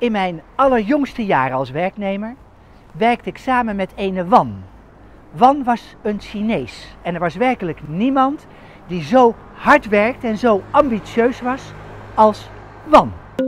In mijn allerjongste jaren als werknemer werkte ik samen met ene Wan. Wan was een Chinees en er was werkelijk niemand die zo hard werkte en zo ambitieus was als Wan.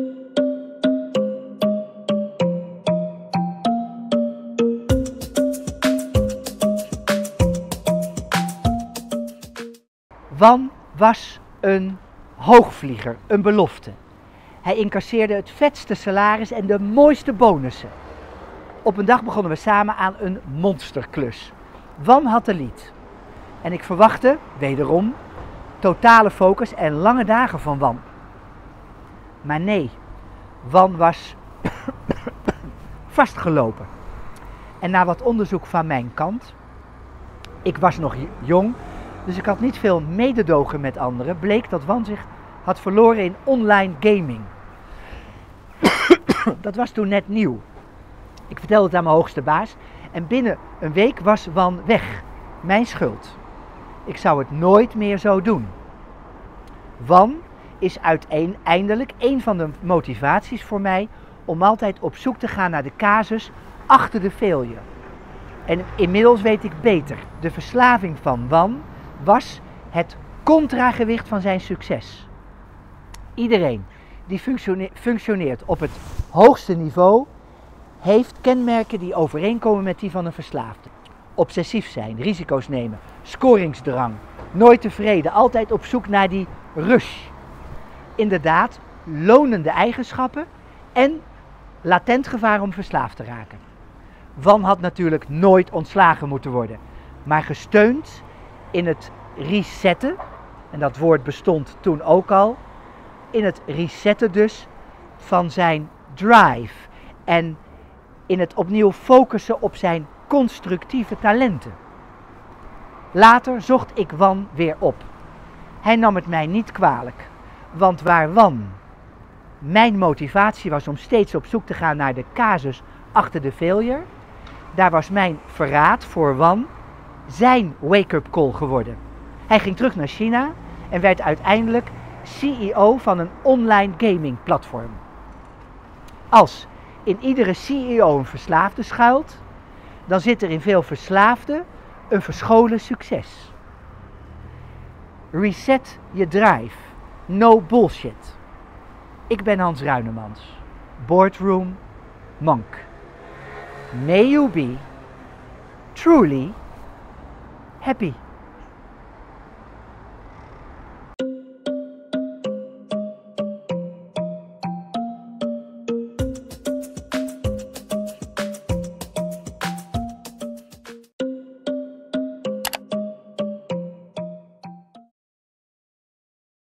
Wan was een hoogvlieger, een belofte. Hij incasseerde het vetste salaris en de mooiste bonussen. Op een dag begonnen we samen aan een monsterklus. Wan had de lead. En ik verwachtte, wederom, totale focus en lange dagen van Wan. Maar nee, Wan was vastgelopen. En na wat onderzoek van mijn kant, ik was nog jong, dus ik had niet veel mededogen met anderen, bleek dat Wan zich had verloren in online gaming. Dat was toen net nieuw. Ik vertelde het aan mijn hoogste baas en binnen een week was Wan weg. Mijn schuld. Ik zou het nooit meer zo doen. Wan is uiteindelijk een van de motivaties voor mij om altijd op zoek te gaan naar de casus achter de failure. En inmiddels weet ik beter. De verslaving van Wan was het contragewicht van zijn succes. Iedereen die functioneert op het hoogste niveau heeft kenmerken die overeenkomen met die van een verslaafde. Obsessief zijn, risico's nemen, scoringsdrang, nooit tevreden, altijd op zoek naar die rush. Inderdaad, lonende eigenschappen en latent gevaar om verslaafd te raken. Wan had natuurlijk nooit ontslagen moeten worden, maar gesteund in het resetten, en dat woord bestond toen ook al, in het resetten dus van zijn drive en in het opnieuw focussen op zijn constructieve talenten. Later zocht ik Wan weer op. Hij nam het mij niet kwalijk, want waar Wan mijn motivatie was om steeds op zoek te gaan naar de casus achter de failure, daar was mijn verraad voor Wan zijn wake-up call geworden. Hij ging terug naar China en werd uiteindelijk CEO van een online gaming platform. Als in iedere CEO een verslaafde schuilt, dan zit er in veel verslaafden een verscholen succes. Reset je drive. No bullshit. Ik ben Hans Ruinemans, Boardroom Monk. May you be truly happy.